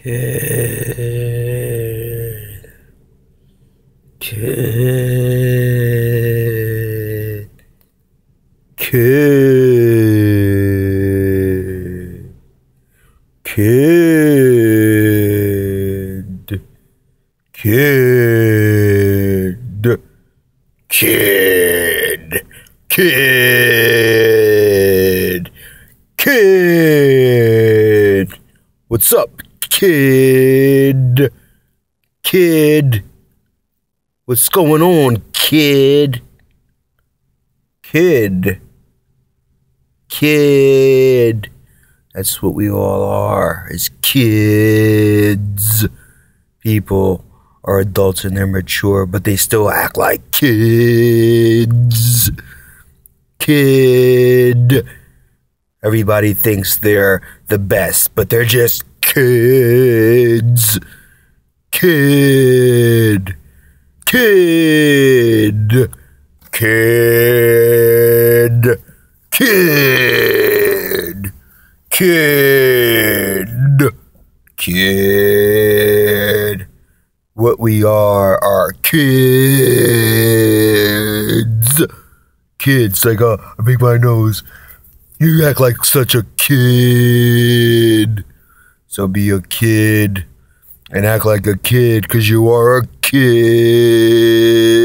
Kid, kid, kid, kid, kid, kid, kid, kid. What's up, kid? Kid. What's going on, kid? Kid. Kid. That's what we all are, is kids. People are adults and they're mature, but they still act like kids. Kid. Everybody thinks they're the best, but they're just kids. Kid. Kid. Kid. Kid. Kid. Kid. What we are kids. Kids, like I make my nose. You act like such a kid. So be a kid and act like a kid, 'cause you are a kid.